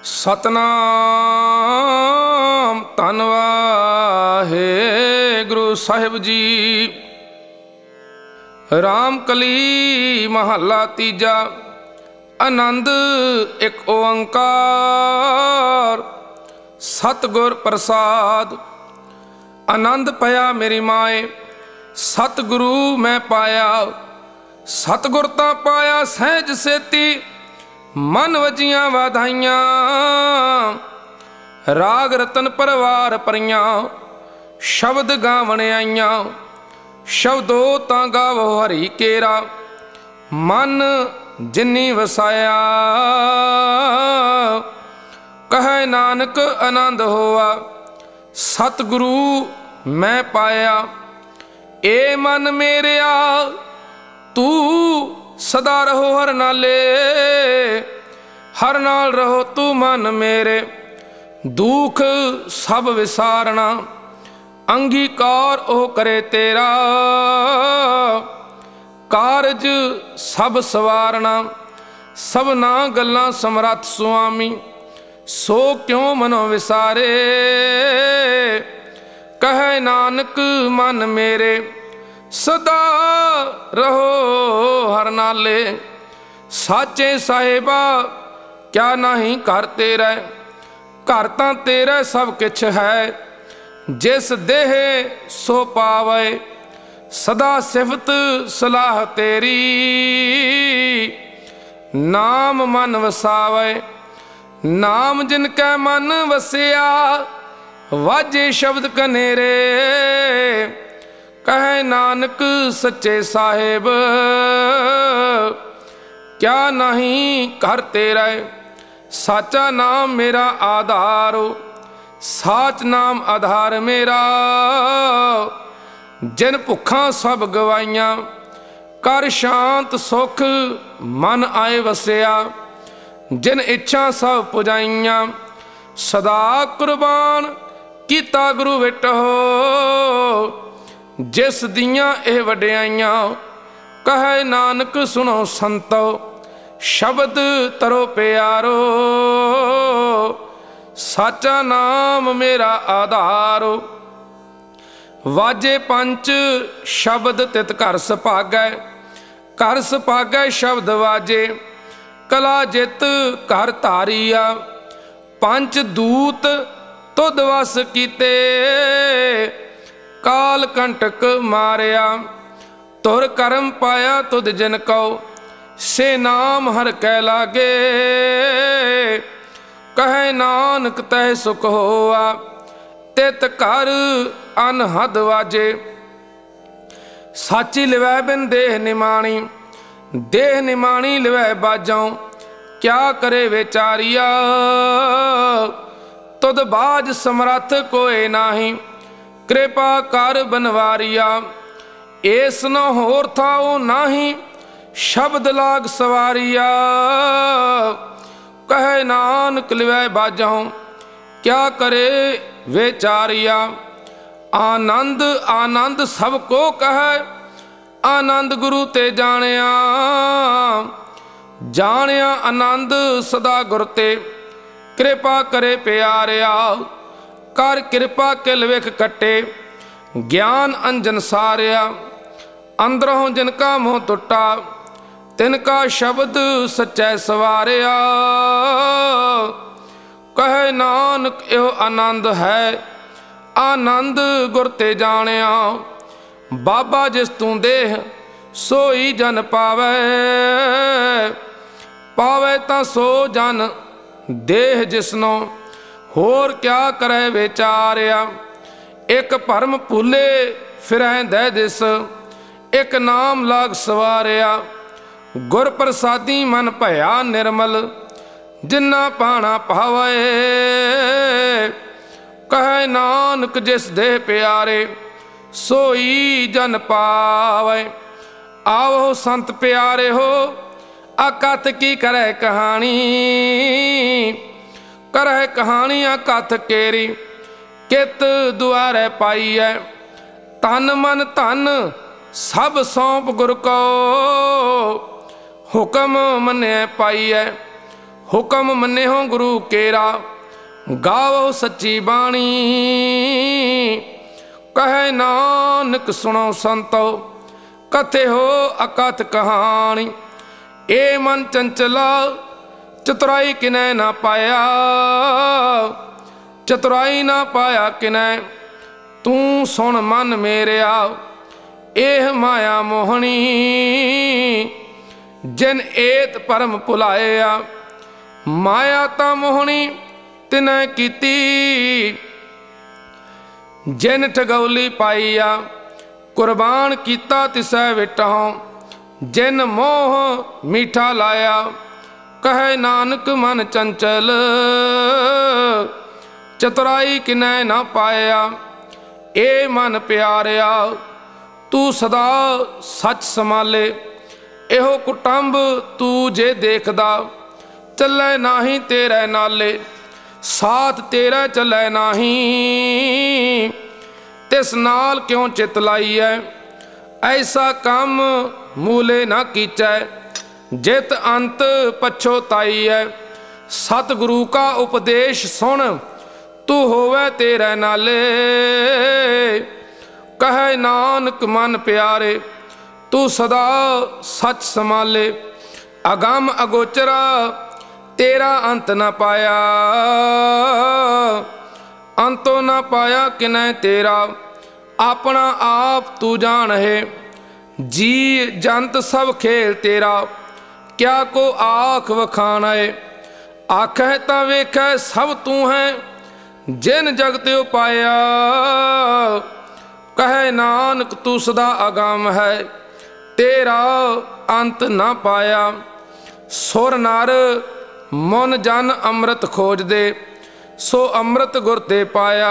सतनाम धन वाहेगुरु साहिब जी। राम कली महला तीजा। आनंद एक ओंकार सतगुर प्रसाद। आनंद पाया मेरी माए सतगुरु मैं पाया। सतगुर तां पाया सहज सेती मन वजियां वाधाइयां। राग रतन परवार परियां शब्द गावण आईयां। शब्दों तां गावो हरि केरा मन जिन्नी वसाया। कहे नानक आनंद होआ सतगुरु मैं पाया। ए मन मेरेया तू सदा रहो हर नाले। हर नाल रहो तू मन मेरे दुख सब विसारना। अंगीकार ओ करे तेरा कारज सब सवारना। सबना गल्लां समरथ सुआमी सो क्यों मनो विसारे। कहे नानक मन मेरे सदा रहो हर नाले। साचे साहिबा क्या नहीं घर तेरा। घर तां तेरा सब किछ है जिस देह सो पावे। सदा सिफत सलाह तेरी नाम मन वसावे। नाम जिनकै मन वसिया वाजे शब्द कनेरे। कहे नानक सच्चे साहिब क्या नहीं घर तेरा। साचा नाम मेरा आधार साच नाम आधार मेरा। जिन भुखा सब गवाइयां कर शांत सुख मन आए वसिया। जिन इच्छा सब पुजाइयां सदा कुर्बान कीता गुरु विट हो। जिस दियां एह वड्याइयां कहे नानक सुनो संतो शब्द तरो प्यारो। साचा नाम मेरा आधारो। वाजे पंच शब्द तित घर सुभागै। घर सुभागै शब्द वाजे कला जित घर धारिया। पंच दूत तुद वस कीते काल कंटक मारिया। तुर करम पाया तुद जिन को से नाम हर कै लागे। कहे नानक तह सुख होआ तित घर अनहद वाजे। साची लिवै बिन देह निमाणी देह निमाणी लिवै बाजों। क्या करे बेचारिया तुद बाज समरथ कोई नाही। कृपा कर बनवारिया एस न होर था ओ नाही। शब्द लाग सवारिया कहे नानक लिवै बाजों। क्या करे बेचारिया आनंद आनंद सबको कहे। आनंद गुरु ते जानिया जानिया आनंद सदा गुर ते। कृपा करे प्यारिया कर कृपा किल विख कटे। ज्ञान अंजन सारिया अंदरों जिनका मोह टुटा तिनका शब्द सच्चै सवारिया। कहे नानक यो आनंद है आनंद गुर ते जानिया। बाबा जिस तू देह सोई जन पावे। पावे तां सो जन देह जिसनो होर क्या करे बेचारिया। एक भरम भूले फिरै दे दिस एक नाम लाग सवारिया। गुर प्रसादी मन भया निर्मल जिन्ना पाना पावे। कहे नानक जिस देह प्यारे सोई जन पावे। आओ संत प्यारे हो अकथ की करे कहानी। करह कहानियां कथ केरी कित दुआरे पाई है। तन मन धन सब सौंप गुर को हुक्म मने पाई है। हुक्म मन्यो गुरु केरा, गावो सच्ची बाणी। कहे नानक सुनो संतो, कथे हो अकथ कहानी। ए मन चंचला चतुराई किनै ना पाया, चतुराई ना पाया किनै। तू सुन मन मेरिया, एह माया मोहनी। जिन एत परम भुलाया, माया ता मोहनी तिनै कीती। जिन ठगौली पाईया, कुर्बान कीता तिसै विटां। जिन मोह मीठा लाया, कहे नानक मन चंचल। चतुराई किनै ना पाया, ए मन प्यारिया। तू सदा सच संभाले, एहो कुटुंब तू जे देखदा। चलै नाही तेरे नाले, साथ तेरा चलै नाही। तिस नाल क्यों चित लाईऐ, ऐसा काम मूले ना कीचै। जित अंत पछोताईऐ, सतगुरु का उपदेश सुन। तू होवे तेरे नाले, कहे नानक मन प्यारे। तू सदा सच संभाले, अगम अगोचरा तेरा अंत न पाया। अंतो न पाया किनै तेरा, अपना आप तू जान है। जी जंत सब खेल तेरा, क्या को आख वखान है। आखै तां वेखै सब तू है, जिन जगत पाया। कहे नानक तू सदा अगम है, तेरा अंत ना पाया। सुर नर मन जन अमृत खोज दे, सो अमृत गुर ते पाया।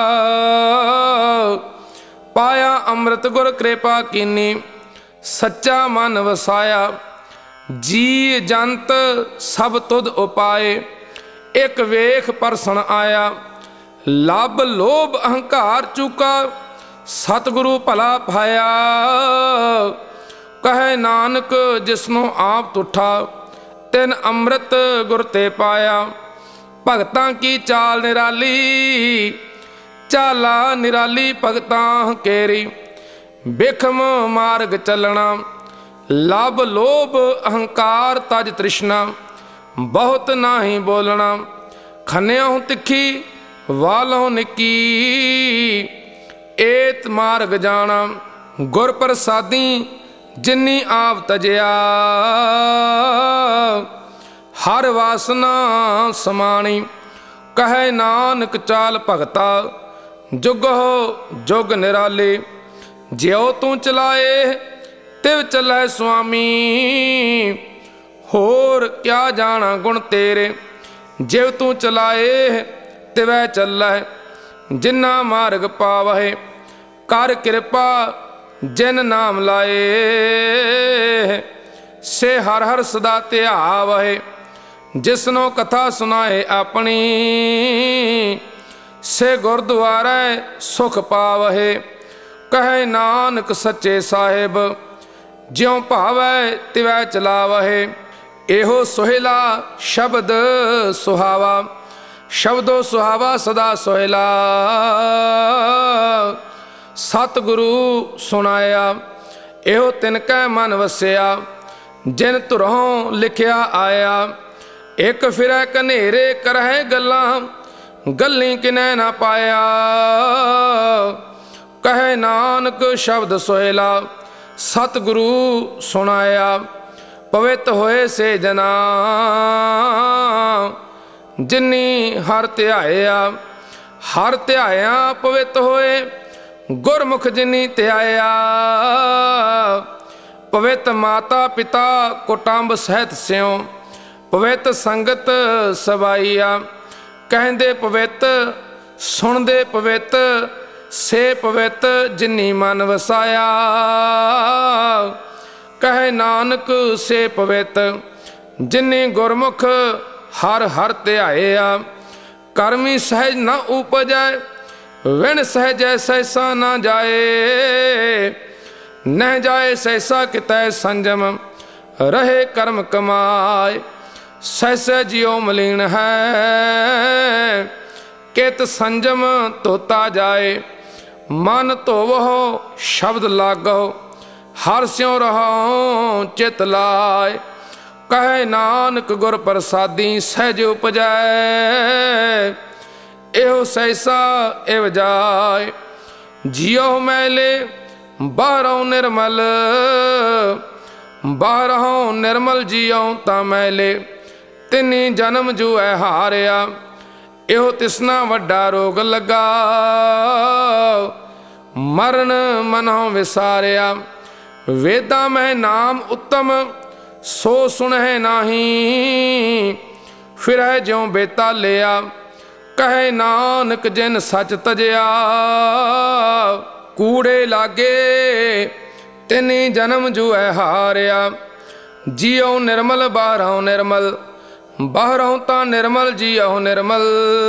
पाया अमृत गुर कृपा कीनी, सच्चा मन वसाया। जी जंत सब तुद उपाए, एक वेख परसन आया। लब लोभ अहंकार चूका, सतगुरु भला पाया। कहे नानक जिसनों आप तुठा, तिन अमृत गुर ते पाया। भगतां की चाल निराली, चाला निराली भगतां केरी। बिखम मार्ग चलना, लब लोभ अहंकार तज तृष्णा। बहुत नाही बोलना, खन्यों तिखी वालों निकी। एत मार्ग जाना, गुर प्रसादी जिन्नी आप तजया। हर वासना समानी, कहे नानक चाल भगता। जुग हो जुग निराले, ज्यो तू चलाए तिव चलै स्वामी। होर क्या जाना गुण तेरे, जिव तू चलाए तिवै चलै। जिन्ना मार्ग पावहे, कर कृपा जिन नाम लाए। से हर हर सदा ध्यावहे, जिसनो कथा सुनाए अपनी। से गुरद्वारे सुख पावहे, कहे नानक सच्चे साहिब। ज्यों भावै तिवै चलावहे, एहो सोहेला शब्द सुहावा। शब्दो सुहावा सदा सोहेला, सतगुरु सुनाया। एहो तिनकै मन वसिया, जिन धुरों लिखिया आया। एक फिरै कनेरे करहे गल्लां, गल्ली किनै ना पाया। कहे नानक शब्द सोहेला, सतगुरु सुनाया। पवित्र होए से जना, जिन्नी हर ध्याया। हर ध्याया पवित्र होए, गुरमुख जिन्नी ध्याया। पवित्र माता पिता कुटुंब सहित स्यों, पवित्र संगत सबाईया। कहंदे पवित्र सुनदे पवित्र, से पवित्र जिन्नी मन वसाया। कहे नानक से पवित्र, जिन्नी गुरमुख हर हर ध्याया। कर्मी सहज न उपजै, विण सहज सहसा न जाए। न जाए सहसा कितै संजम, रहे कर्म कमाए। सहसे जियो मलीन है, कित संजम धोता जाए। मन धोवो शब्द लागो, हर स्यों रहो चित लाए। कहे नानक गुर प्रसादी सहज उपजै, एहो सहसा एव जाए। जियो मैले बाहरों निर्मल, बाहरों निर्मल जियो ता मैले। तिनी जन्म जूए हारिया, एहो तिसना वड्डा रोग लगा। मरण मनों विसारिया, वेदा में नाम उत्तम सो सुनह नाही। फिर है ज्यों बेता लिया, कहे नानक जिन सच तजया। कूड़े लागे तिनी जन्म जूए हारिया, जियो निर्मल बाहरों निर्मल। बाहरों ता निर्मल जियो निर्मल,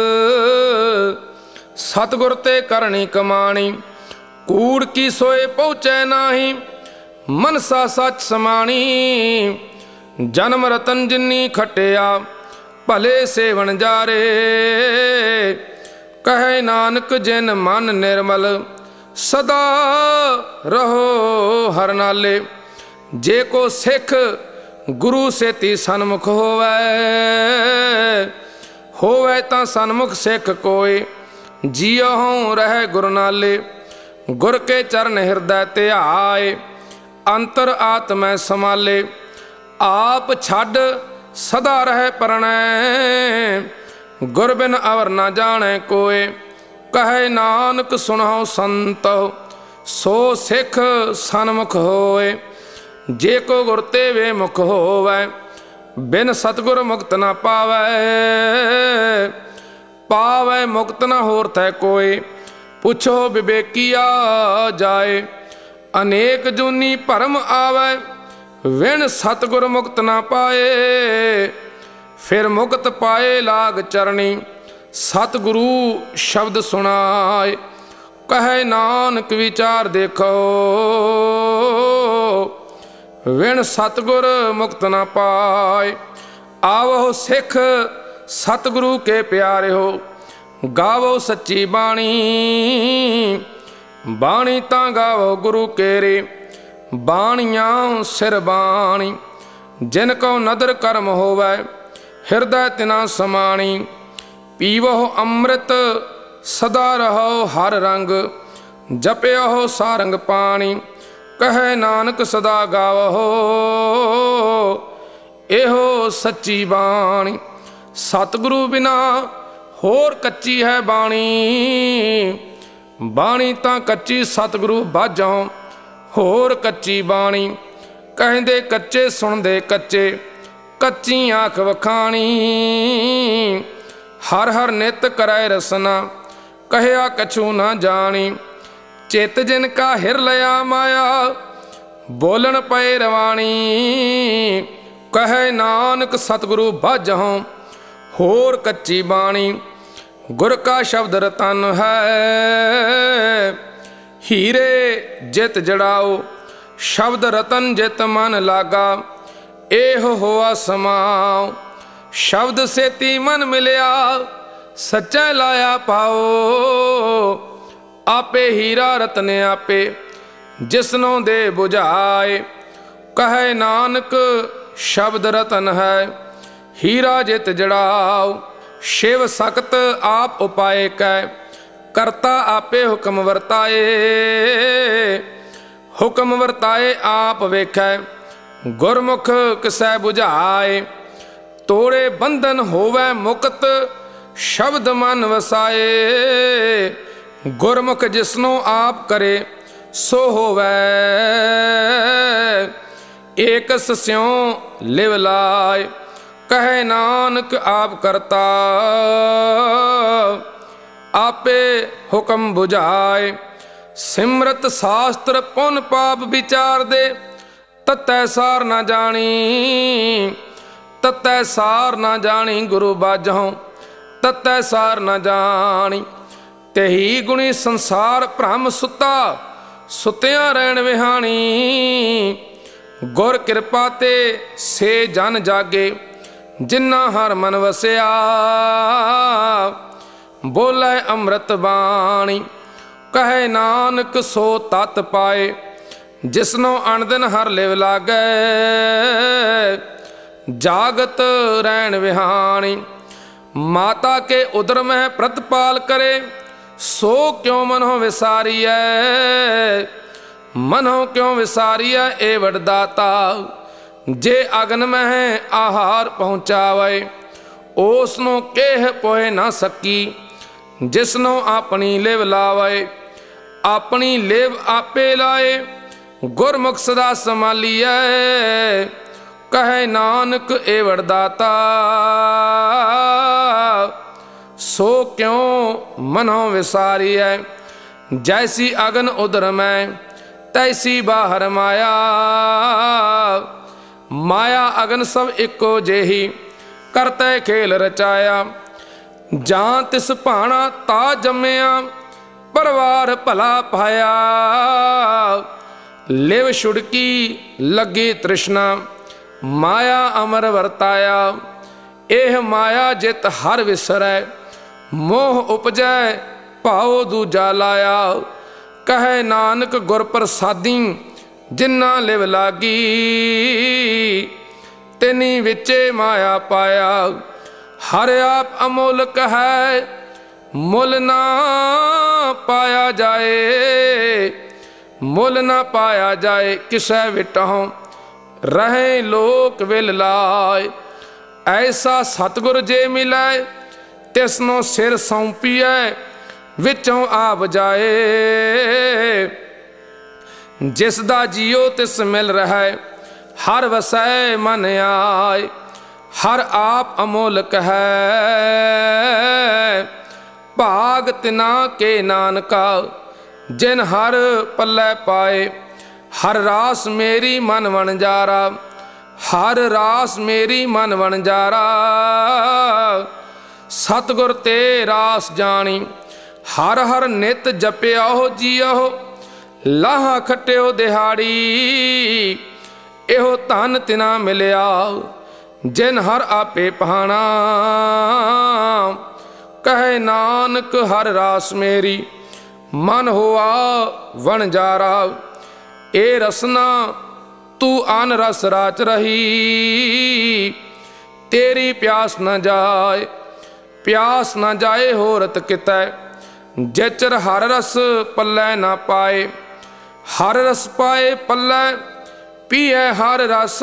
सतगुर ते करनी कमाणी। कूड़ की सोए पहुँचे नाही, मनसा सच समाणी। जन्म रतन जिन्नी खटिया, भले सेवन जारे। कहे नानक जिन मन निर्मल, सदा रहो हर नाले। जे को सिख गुरु सेती सन्मुख होवे तां सन्मुख सिख कोय। जियो हों रह गुरु नाले, गुर के चरण हृदय ध्याए। अंतर आत्मै समाले, आप छड़ सदा रह परनै। गुर बिन अवर न जाने कोय, कहे नानक सुनो संतो। सो सिख सन्मुख होए, जे को गुर ते वे मुख होवै। बिन सतगुर मुक्त न पावै, पावै मुक्त न होर तै कोय। पुछो विवेकिया जाए, अनेक जूनी भरम आवे। विण सतगुर मुक्त ना पाए, फिर मुक्त पाए लाग चरणी। सतगुरु शब्द सुनाए, कहे नानक विचार देखो। विण सतगुर मुक्त ना पाए। आवो सिख सतगुरु के प्यारे हो, गावो सच्ची बाणी। बाणी तां गावो गुरु केरे, बाणियां सिर बाणी। जिन को नदर कर्म होवै, हृदय तिना समाणी। पीवो अमृत सदा रहो हर रंग, जप्यो सारंग पाणी। कहे नानक सदा गावो, एहो सच्ची बाणी। सतगुरु बिना होर कच्ची है बाणी। बाणी तां कच्ची सतगुरु बाझों, होर कच्ची बाणी। कहंदे कच्चे सुनदे कच्चे, कच्ची आँख वखाणी। हर हर नित करै रसना, कहया कछु न जानी। चित जिनका हिर लया माया, बोलन पए रवाणी। कहे नानक सतगुरु बाझों, होर कच्ची बाणी। गुर का शब्द रतन है, हीरे जित जड़ाओ। शब्द रतन जित मन लागा, एहो होआ समाओ। शब्द सेती मन मिलिया, सच्चा लाया पाओ। आपे हीरा रतन आपे, जिसनों दे बुझाए। कहे नानक शब्द रतन है, हीरा जित जड़ाओ। शिव सख्त आप उपाय कै, करता आपे हुक्म वर्ताए। हुक्म वर्ताए आप वेखै, गुरमुख किसै बुझाए। तोड़े बंधन होवै मुक्त, शब्द मन वसाए। गुरमुख जिसनों आप करे, सो होवै। एकस स्यों लिव लाए। कहे नानक आप करता, आपे हुक्म बुझाए। सिमरत शास्त्र पुन पाप विचार दे, ततै सार न जानी। ततै सार न जानी गुरु बाझों, ततै सार न जानी। तेही गुणी संसार भ्रम सुता, सुत्या रहन विहानी। गुर कृपा ते से जन जागे, जिन्ना हर मन वसिया। बोले अमृत बाणी कहे नानक सो तत पाए, जिसनो अणदिन हर लिव लागे जागत रैन विहाणी। माता के उदर में प्रतिपाल करे, सो क्यों मनो विसारिय, मनो क्यों विसारिय ए वरदाता। जे अगन में आहार पहुँचावे, उसनो केह पोए ना सकी, जिसनो अपनी लिव लावे। अपनी लिव आपे लाए, गुरमुख सदा संभालिए, कहे नानक ए वरदाता। सो क्यों मनो विसारिय, जैसी अगन उदर में तैसी बाहर माया। माया अगन सब इको जेही, करते खेल रचाया। जां तिस भाणा ता जम्मिया, परवार भला पाया। लिव छुड़की लगी तृष्णा, माया अमर वरताया। एह माया जित हर विसरै, मोह उपजै भाव दूजा लाया। कहे नानक गुर प्रसादी, जिन्ना लिव लागी, तिनी विचे माया पाया। हर आप अमोलक है, मुल ना पाया जाए, मुल ना पाया जाए। किसै विटहों रहे लोक विल लाए। ऐसा सतगुर जे मिलै, तिसनो सिर सौंपिए, विचों आप जाए। जिसदा जियो तिस मिल रहा, हर वसै मन आए। हर आप अमोलक है, भाग तिना के नानका, जिन हर पल्ले पाए। हर रास मेरी मन वणजारा, हर रास मेरी मन वणजारा। सतगुर ते रास जानी, हर हर नित जपियाहो जियाहो। लाहा खट्टियो दिहाड़ी, एहो धन तिना मिलिया, जिन हर आपे पहाना। कहे नानक हर रास मेरी, मन होआ वणजारा। ए रसना तू आन रस राच रही, तेरी प्यास न जाए, प्यास न जाए होरत कितै। जेचर हर रस पल्लै ना पाए, हर रस पाए पल्लै पिए हर रस।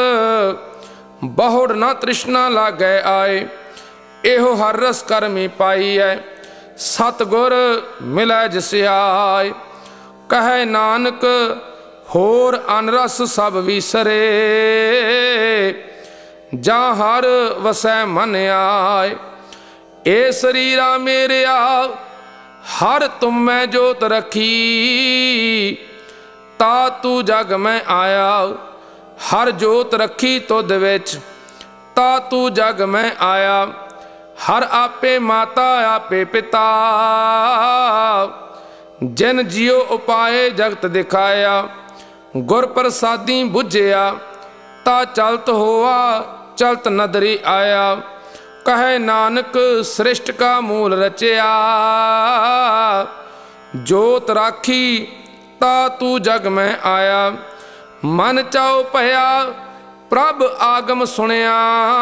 बहुड़ न तृष्णा लागे आए, एहो हर रस करमी पाई है। सतगुर मिलै जिस आए, कहे नानक होर अनरस सब विसरे। जा हर वसै मन आए, ए शरीरा मेरेया, हर तुम में जोत रखी। ता तू जग में आया, हर जोत रखी तुद विच। ता तू जग में आया, हर आपे माता आपे पिता। जिन जियो उपाए जगत दिखाया, गुर प्रसादी बुझिया। ता चलत होआ चलत नदरी आया, कहे नानक सृष्ट का मूल रचया। जोत राखी ता तू जग में आया, मन चाओ भया प्रभ आगम सुनिया।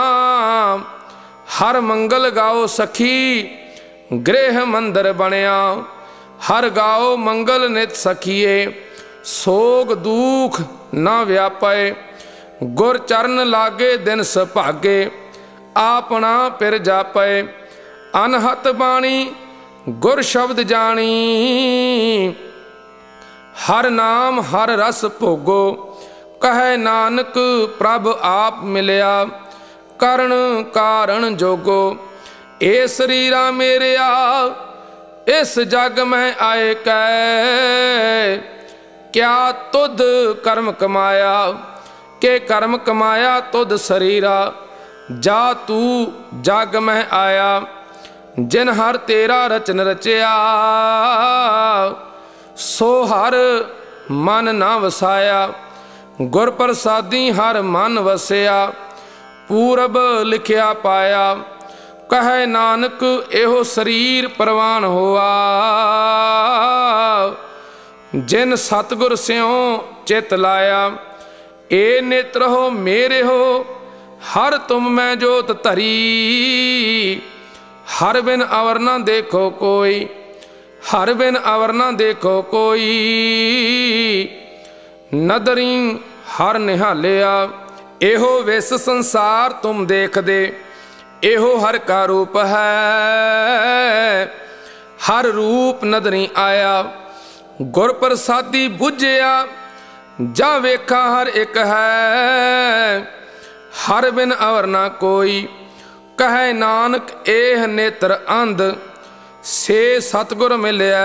हर मंगल गाओ सखी, गृह मंदिर बनिया। हर गाओ मंगल नित सखिए, सोग दुख ना व्यापे। गुर चरण लागे दिन सभागे, आपना पिर जापे। अनहत बाणी गुर शब्द जानी, हर नाम हर रस भोगो। कहे नानक प्रभ आप मिलिया, करण कारण जोगो। ए शरीरा मेरेया, इस जग में आए कै। क्या तुद कर्म कमाया, के कर्म कमाया तुद शरीरा। जा तू जग में आया, जिन हर तेरा रचन रचया। सो हर मन ना वसाया, गुर प्रसादी हर मन वसिया। पूरब लिखिया पाया। कहे नानक एहो शरीर परवान होआ, जिन सतगुर स्यों चित लाया। ए नेत्र हो मेरे हो हर तुम में जोत धरी, हर बिन अवर न देखो कोई, हर बिन अवर न देखो कोई। नदरी हर निहालिया एहो विस संसार तुम देख दे, एहो हर का रूप है हर रूप नदरी आया। गुर प्रसादी बुझिया जा वेखा हर एक है, हर बिन अवर ना कोई। कहे नानक एह नेत्र अंध से सतगुर मिलिया,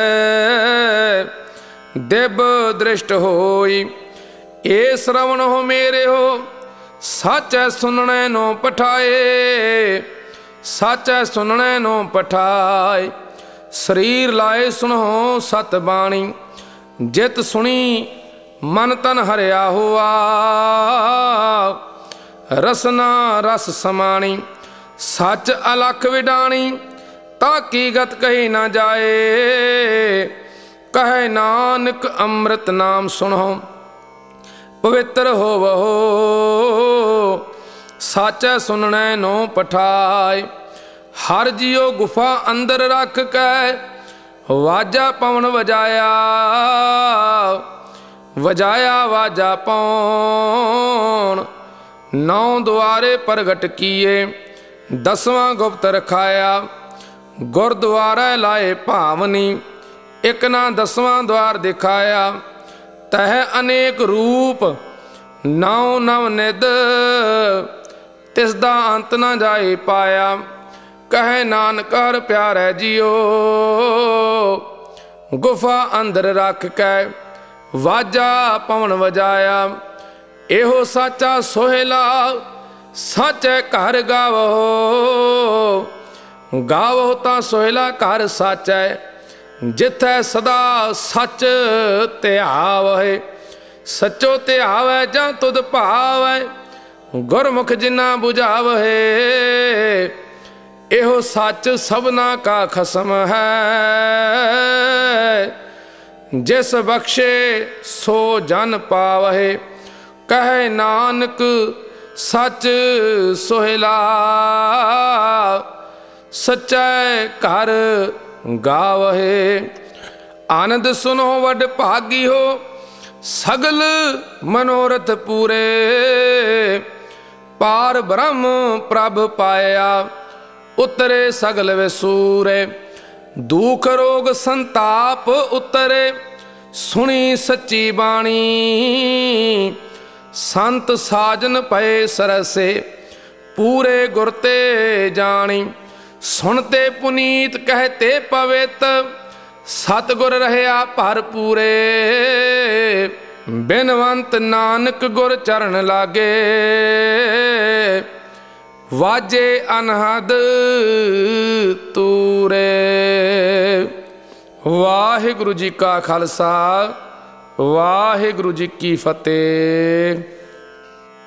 दिब दृष्ट होई। ए श्रवण हो मेरे हो सच है सुनने नो पठाए, सच है सुनने नो पठाए। शरीर लाए सुनो सत बाणी, जित सुनी मन तन हरिया हुआ। रसना रस समाणी सच अलख विडाणी, ताकि गत कही ना जाए। कहे नानक अमृत नाम सुनो पवित्र हो वहो, साचा सुनने नो पठाए। हर जियो गुफा अंदर रख के वाजा पवन वजाया, वजाया वाजा पौन। 9 द्वारे प्रगट किए 10वां गुप्त रखाया। गुरद्वारा लाए भावनी एक ना 10वां द्वार दिखाया। तह अनेक रूप 9 नव निध, तिसदा अंत न जाए पाया। कहे नानक हर प्यारे जियो गुफा अंदर रख के वाजा पवन वजाया। एहो साचा सोहेला सच घर गावो, गावो ता सोहेला घर सच है। जिथे सदा सच ध्यावै, सचो ध्यावै जां तुद भावै। गुरमुख जिन्ना बुझावै, एहो सच सबना का खसम है। जिस बख्शे सो जन पावै, कहे नानक सच सोहेला। सच्चे घर गावहे आनंद सुनो वड भागी हो, सगल मनोरथ पूरे। पार ब्रह्म प्रभ पाया, उतरे सगल विसूरे। दुख रोग संताप उतरे, सुनी सच्ची बाणी। संत साजन पए सरसे, पूरे गुरते जानी। सुनते पुनीत कहते पवित, सतगुर रहया भर पूरे। बिनवंत नानक गुर चरण लागे, वाजे अनहद तूरे। वाहिगुरु जी का खालसा, वाहिगुरु जी की फतेह।